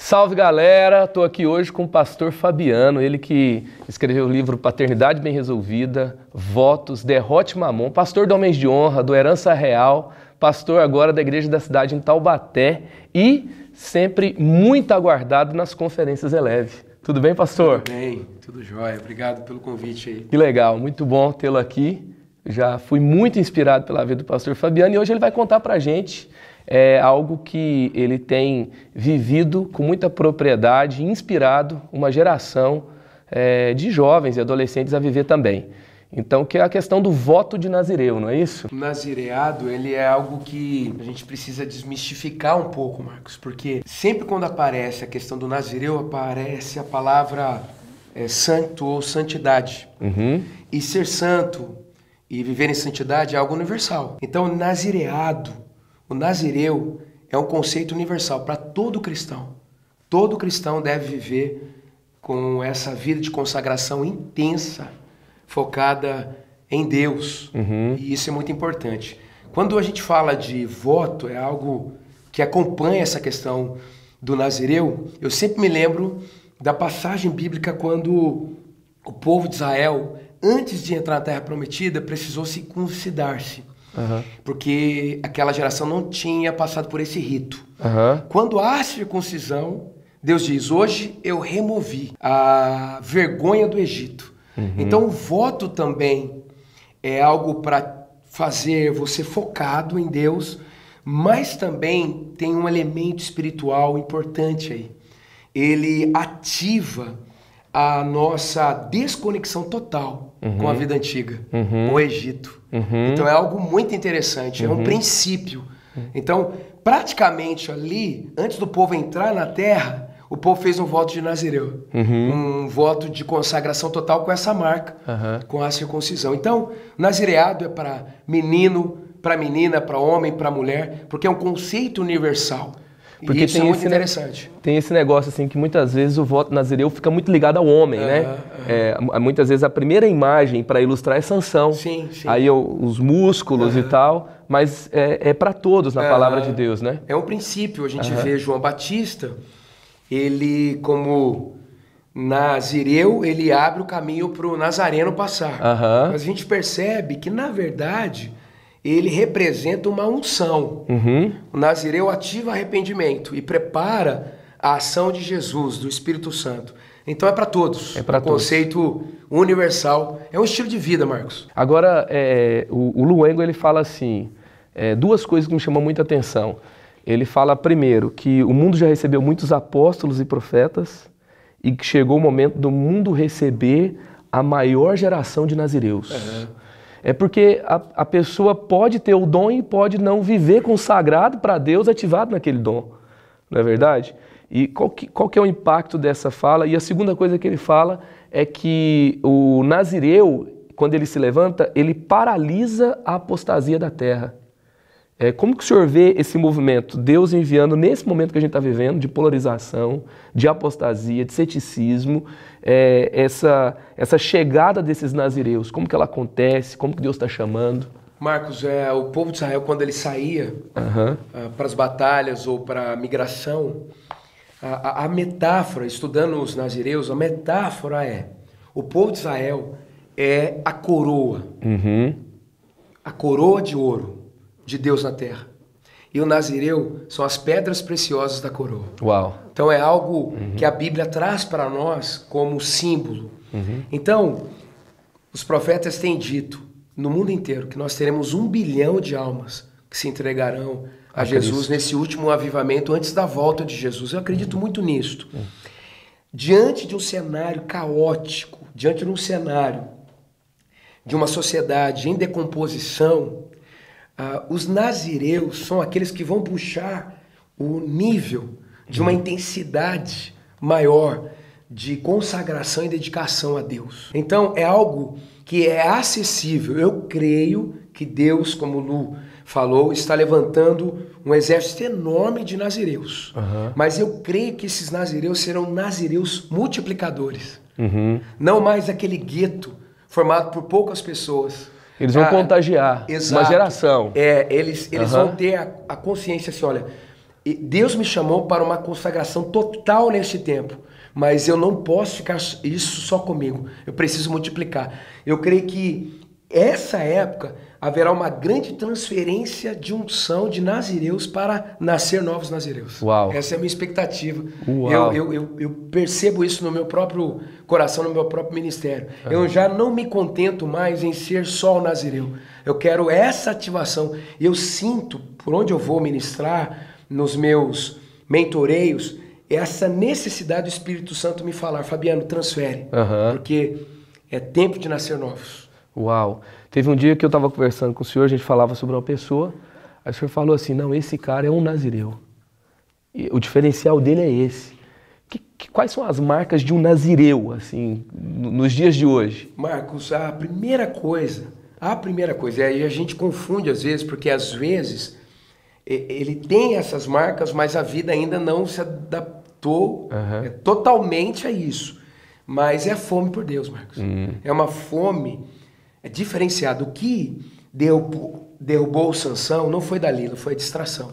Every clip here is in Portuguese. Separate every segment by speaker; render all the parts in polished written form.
Speaker 1: Salve galera, estou aqui hoje com o pastor Fabiano, ele que escreveu o livro Paternidade Bem Resolvida, Votos, Derrote Mamon, pastor do Homens de Honra, do Herança Real, pastor agora da Igreja da Cidade em Taubaté e sempre muito aguardado nas conferências Eleve. Tudo bem, pastor?
Speaker 2: Tudo bem, tudo jóia. Obrigado pelo convite aí.
Speaker 1: Que legal, muito bom tê-lo aqui. Já fui muito inspirado pela vida do pastor Fabiano e hoje ele vai contar pra gente algo que ele tem vivido com muita propriedade, inspirado uma geração de jovens e adolescentes a viver também. Então, que é a questão do voto de Nazireu, não é isso?
Speaker 2: O nazireado, ele é algo que a gente precisa desmistificar um pouco, Marcos, porque sempre quando aparece a questão do Nazireu, aparece a palavra santo ou santidade. E ser santo e viver em santidade é algo universal. Então, o nazireu é um conceito universal para todo cristão. Todo cristão deve viver com essa vida de consagração intensa, focada em Deus. E isso é muito importante. Quando a gente fala de voto, é algo que acompanha essa questão do nazireu. Eu sempre me lembro da passagem bíblica quando o povo de Israel, antes de entrar na Terra Prometida, precisou circuncidar-se. Porque aquela geração não tinha passado por esse rito. Quando há circuncisão, Deus diz, hoje eu removi a vergonha do Egito. Então o voto também é algo para fazer você focado em Deus, mas também tem um elemento espiritual importante aí. Ele ativa a nossa desconexão total com a vida antiga, com o Egito. Então é algo muito interessante, é um princípio. Então, praticamente ali, antes do povo entrar na terra, o povo fez um voto de Nazireu, um voto de consagração total com essa marca, com a circuncisão. Então, nazireado é para menino, para menina, para homem, para mulher, porque é um conceito universal.
Speaker 1: Porque
Speaker 2: e isso é muito interessante.
Speaker 1: Tem esse negócio assim que muitas vezes o voto nazireu fica muito ligado ao homem, né? Muitas vezes a primeira imagem para ilustrar é Sansão.
Speaker 2: Sim.
Speaker 1: Aí os músculos e tal, mas é para todos na palavra de Deus, né?
Speaker 2: É um princípio. A gente vê João Batista, ele como nazireu, ele abre o caminho para o nazareno passar. Mas a gente percebe que, na verdade, ele representa uma unção. O nazireu ativa arrependimento e prepara a ação de Jesus, do Espírito Santo. Então é para todos. É para todos. Conceito universal. É um estilo de vida, Marcos.
Speaker 1: Agora, o Luengo, ele fala assim, duas coisas que me chamam muita atenção. Ele fala, primeiro, que o mundo já recebeu muitos apóstolos e profetas e que chegou o momento do mundo receber a maior geração de nazireus. É porque a pessoa pode ter o dom e pode não viver consagrado para Deus ativado naquele dom, não é verdade? E qual que é o impacto dessa fala? E a segunda coisa que ele fala é que o nazireu, quando ele se levanta, ele paralisa a apostasia da terra. Como que o senhor vê esse movimento? Deus enviando nesse momento que a gente está vivendo, de polarização, de apostasia, de ceticismo, essa chegada desses nazireus, como que ela acontece, como que Deus está chamando?
Speaker 2: Marcos, o povo de Israel, quando ele saía para as batalhas ou para a migração, a metáfora, estudando os nazireus, a metáfora o povo de Israel é a coroa de ouro de Deus na terra. E o nazireu são as pedras preciosas da coroa.
Speaker 1: Uau!
Speaker 2: Então é algo que a Bíblia traz para nós como símbolo. Então, os profetas têm dito no mundo inteiro que nós teremos 1 bilhão de almas que se entregarão a Jesus nesse último avivamento antes da volta de Jesus. Eu acredito muito nisto. Diante de um cenário caótico, diante de um cenário de uma sociedade em decomposição, os nazireus são aqueles que vão puxar o nível de uma intensidade maior de consagração e dedicação a Deus. Então é algo que é acessível. Eu creio que Deus, como o Lu falou, está levantando um exército enorme de nazireus. Mas eu creio que esses nazireus serão nazireus multiplicadores. Não mais aquele gueto formado por poucas pessoas.
Speaker 1: Eles vão contagiar uma geração.
Speaker 2: Eles vão ter a consciência assim, olha, Deus me chamou para uma consagração total neste tempo, mas eu não posso ficar isso só comigo. Eu preciso multiplicar. Eu creio que essa época haverá uma grande transferência de unção de nazireus para nascer novos nazireus.
Speaker 1: Uau.
Speaker 2: Essa é a minha expectativa.
Speaker 1: Uau.
Speaker 2: Eu percebo isso no meu próprio coração, no meu próprio ministério. Eu já não me contento mais em ser só o nazireu. Eu quero essa ativação. Eu sinto, por onde eu vou ministrar, nos meus mentoreios, essa necessidade do Espírito Santo me falar: Fabiano, transfere, porque é tempo de nascer novos.
Speaker 1: Uau! Teve um dia que eu estava conversando com o senhor, a gente falava sobre uma pessoa, aí o senhor falou assim: não, esse cara é um nazireu. E o diferencial dele é esse. Quais são as marcas de um nazireu, assim, nos dias de hoje?
Speaker 2: Marcos, a primeira coisa, e a gente confunde às vezes, porque às vezes ele tem essas marcas, mas a vida ainda não se adaptou totalmente a isso. Mas é a fome por Deus, Marcos. É uma fome diferenciada. O que derrubou Sansão não foi Dalila, foi a distração.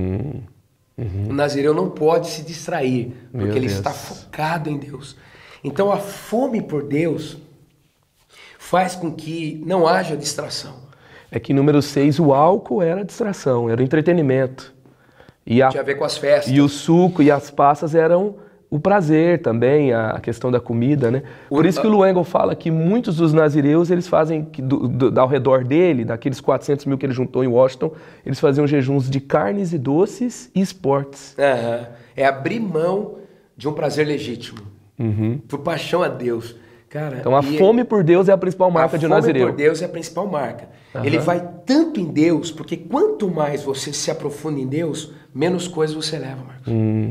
Speaker 2: O nazireu não pode se distrair, porque ele está focado em Deus. Então a fome por Deus faz com que não haja distração.
Speaker 1: É que número 6, o álcool era a distração, era o entretenimento.
Speaker 2: Tinha a ver com as festas.
Speaker 1: E o suco e as passas eram o prazer também, a questão da comida, né? Por isso que o Luengo fala que muitos dos nazireus, eles fazem, ao redor dele, daqueles 400 mil que ele juntou em Washington, eles faziam jejuns de carnes e doces e esportes.
Speaker 2: É abrir mão de um prazer legítimo, por paixão a Deus. Cara,
Speaker 1: então a fome por Deus é a principal marca de um nazireu.
Speaker 2: A fome por Deus é a principal marca. Ele vai tanto em Deus, porque quanto mais você se aprofunda em Deus, menos coisas você leva, Marcos.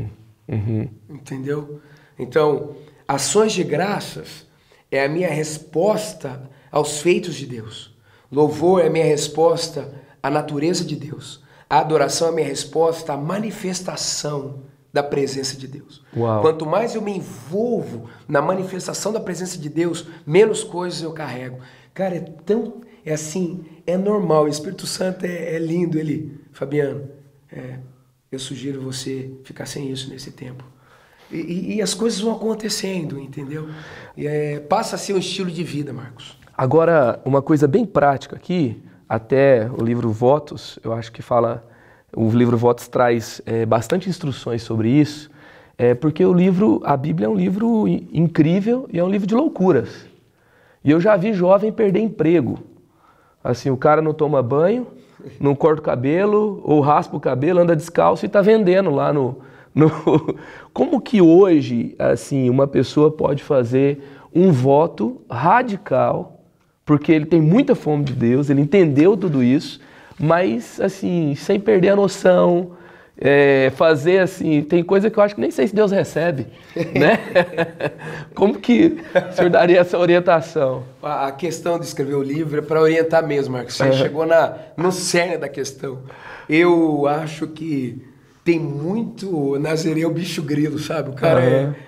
Speaker 2: Entendeu? Então, ações de graças é a minha resposta aos feitos de Deus. Louvor é a minha resposta à natureza de Deus. A adoração é a minha resposta à manifestação da presença de Deus.
Speaker 1: Uau.
Speaker 2: Quanto mais eu me envolvo na manifestação da presença de Deus, menos coisas eu carrego. Cara, é assim, é normal. O Espírito Santo é lindo. Fabiano, eu sugiro você ficar sem isso nesse tempo. E as coisas vão acontecendo, entendeu? Passa a ser um estilo de vida, Marcos.
Speaker 1: Agora, uma coisa bem prática aqui, até o livro Votos, eu acho que fala... O livro Votos traz bastante instruções sobre isso, porque a Bíblia é um livro incrível e é um livro de loucuras. E eu já vi jovem perder emprego. Assim, o cara não toma banho, não corta o cabelo, ou raspa o cabelo, anda descalço e está vendendo lá no... Como que hoje, assim, uma pessoa pode fazer um voto radical, porque ele tem muita fome de Deus, ele entendeu tudo isso, mas, assim, sem perder a noção, fazer, assim, tem coisa que eu acho que nem sei se Deus recebe, né? Como que o senhor daria essa orientação?
Speaker 2: A questão de escrever o livro é para orientar mesmo, Marcos. Você chegou no cerne da questão. Eu acho que tem muito nazireu bicho grilo, sabe? O cara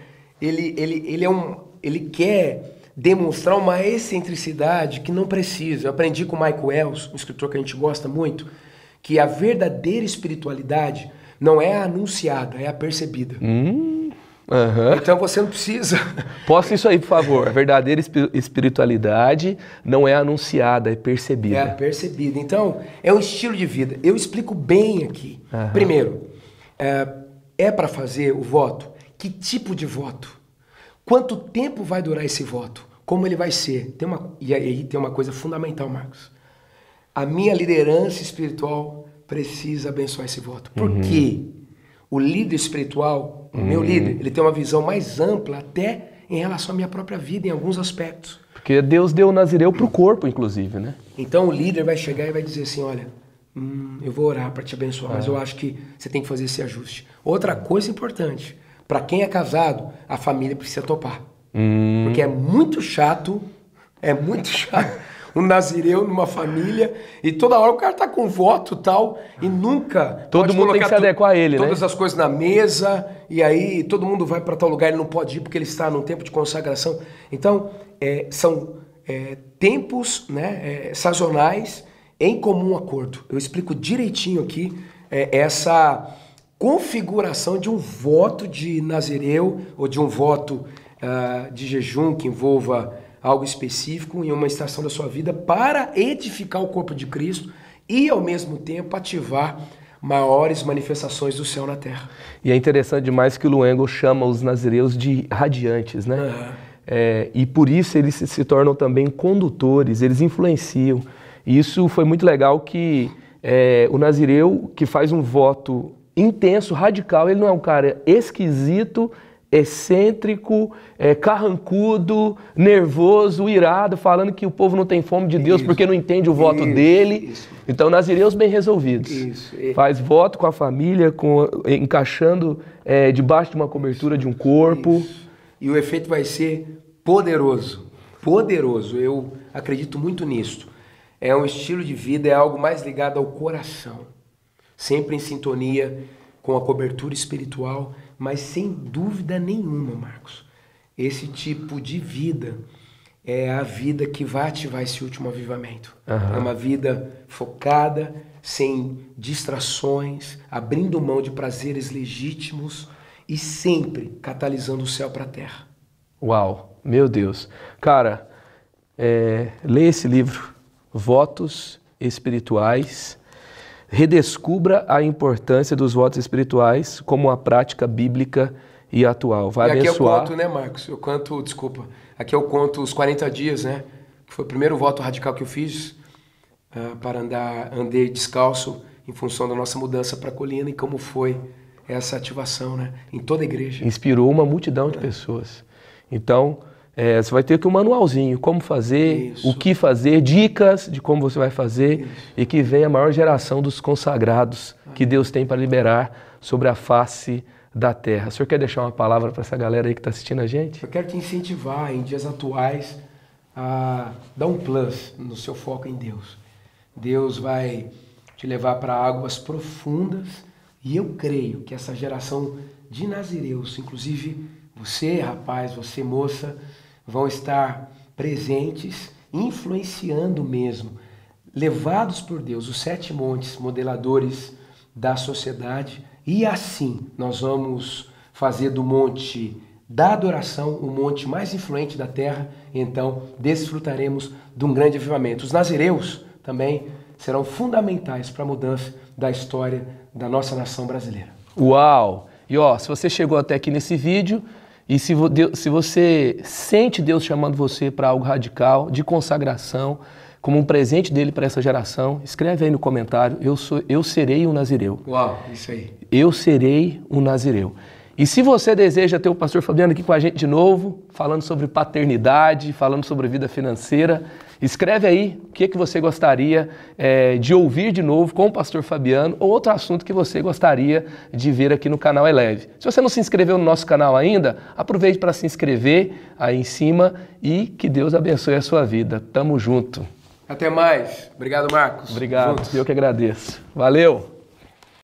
Speaker 2: ele quer demonstrar uma excentricidade que não precisa. Eu aprendi com o Michael Wells, um escritor que a gente gosta muito, que a verdadeira espiritualidade não é a anunciada, é a percebida. Então você não precisa...
Speaker 1: Posta isso aí, por favor. A verdadeira espiritualidade não é anunciada, é percebida.
Speaker 2: É a percebida. Então, é um estilo de vida. Eu explico bem aqui. Primeiro, para fazer o voto, que tipo de voto? Quanto tempo vai durar esse voto? Como ele vai ser? E aí tem uma coisa fundamental, Marcos. A minha liderança espiritual precisa abençoar esse voto. Por quê? O líder espiritual, o meu líder, ele tem uma visão mais ampla até em relação à minha própria vida, em alguns aspectos.
Speaker 1: Porque Deus deu o nazireu para o corpo, inclusive, né?
Speaker 2: Então o líder vai chegar e vai dizer assim, olha, eu vou orar para te abençoar, mas eu acho que você tem que fazer esse ajuste. Outra coisa importante, para quem é casado, a família precisa topar. Porque é muito chato um nazireu numa família e toda hora o cara tá com voto e tal e nunca...
Speaker 1: Todo mundo tem que se adequar a ele, né?
Speaker 2: Todas as coisas na mesa e aí todo mundo vai para tal lugar, ele não pode ir porque ele está num tempo de consagração. Então, são tempos, né, sazonais em comum acordo. Eu explico direitinho aqui essa configuração de um voto de nazireu ou de um voto de jejum que envolva algo específico em uma estação da sua vida para edificar o corpo de Cristo e, ao mesmo tempo, ativar maiores manifestações do céu na terra.
Speaker 1: E é interessante demais que o Luengo chama os nazireus de radiantes, né?
Speaker 2: Uhum.
Speaker 1: E por isso eles se tornam também condutores, eles influenciam. E isso foi muito legal que o nazireu que faz um voto intenso, radical, ele não é um cara esquisito, excêntrico, carrancudo, nervoso, irado, falando que o povo não tem fome de Deus porque não entende o voto dele. Então, nazireus bem resolvidos. Faz voto com a família, encaixando debaixo de uma cobertura de um corpo.
Speaker 2: E o efeito vai ser poderoso. Poderoso. Eu acredito muito nisso. É um estilo de vida, é algo mais ligado ao coração. Sempre em sintonia com a cobertura espiritual, mas sem dúvida nenhuma, Marcos, esse tipo de vida é a vida que vai ativar esse último avivamento. Uhum. É uma vida focada, sem distrações, abrindo mão de prazeres legítimos e sempre catalisando o céu para a terra.
Speaker 1: Uau, meu Deus. Cara, lê esse livro, Votos Espirituais. Redescubra a importância dos votos espirituais como uma prática bíblica e atual. Vai abençoar.
Speaker 2: Aqui eu conto, né, Marcos? Aqui eu conto os 40 dias, né? Que foi o primeiro voto radical que eu fiz para andei descalço em função da nossa mudança para a colina e como foi essa ativação, né? Em toda a igreja.
Speaker 1: Inspirou uma multidão de pessoas. Então, você vai ter aqui um manualzinho, como fazer, o que fazer, dicas de como você vai fazer e que venha a maior geração dos consagrados que Deus tem para liberar sobre a face da terra. O senhor quer deixar uma palavra para essa galera aí que está assistindo a gente?
Speaker 2: Eu quero te incentivar em dias atuais a dar um plus no seu foco em Deus. Deus vai te levar para águas profundas e eu creio que essa geração de nazireus, inclusive você, rapaz, você, moça, vão estar presentes, influenciando mesmo, levados por Deus, os 7 montes modeladores da sociedade, e assim nós vamos fazer do monte da adoração o monte mais influente da terra, então desfrutaremos de um grande avivamento. Os nazireus também serão fundamentais para a mudança da história da nossa nação brasileira.
Speaker 1: Uau! E se você chegou até aqui nesse vídeo, e se você sente Deus chamando você para algo radical, de consagração, como um presente dele para essa geração, escreve aí no comentário, eu serei um nazireu.
Speaker 2: Uau, isso aí.
Speaker 1: Eu serei um nazireu. E se você deseja ter o pastor Fabiano aqui com a gente de novo, falando sobre paternidade, falando sobre vida financeira, escreve aí o que você gostaria de ouvir de novo com o pastor Fabiano ou outro assunto que você gostaria de ver aqui no canal Eleve. Se você não se inscreveu no nosso canal ainda, aproveite para se inscrever aí em cima e que Deus abençoe a sua vida. Tamo junto.
Speaker 2: Até mais. Obrigado, Marcos.
Speaker 1: Obrigado. Eu que agradeço. Valeu.